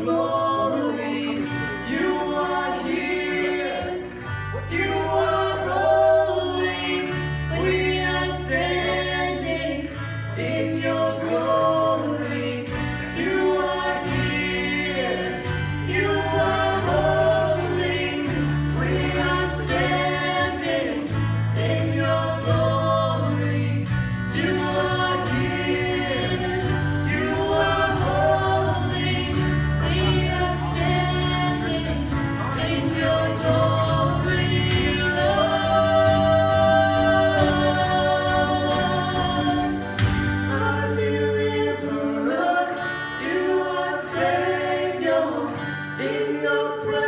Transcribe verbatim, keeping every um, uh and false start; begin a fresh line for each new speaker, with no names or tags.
glory. You are here. You are holy. We are standing in your glory. You are here. You are holy. We are standing in your glory. You are here. You are holy. We are standing in your glory, Lord. Our deliverer, you are Savior. In your presence